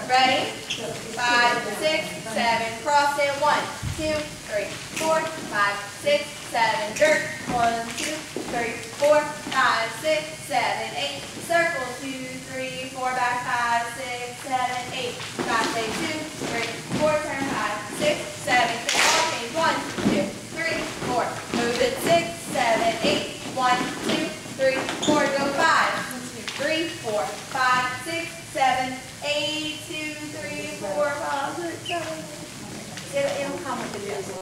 Ready? 5, 6, 7. Cross it. 1, 2, 3, 4, 5, 6, 7. Jerk. 1, 2, 3, 4, 5, 6, 7, 8. Circle. 2, 3, 4. Back. 5, 6, 7, 8. Back. Say 2, 3, 4. Turn. 5, 6, 7. Click all. Change. 1, 2, 3, 4. Move it. 6, 7, 8. 1, 2, 3, 4. Go 5, 3, 4, 5, 6, 7, 8. 2, 3, 4, 5, 6, 7. It'll come with the music.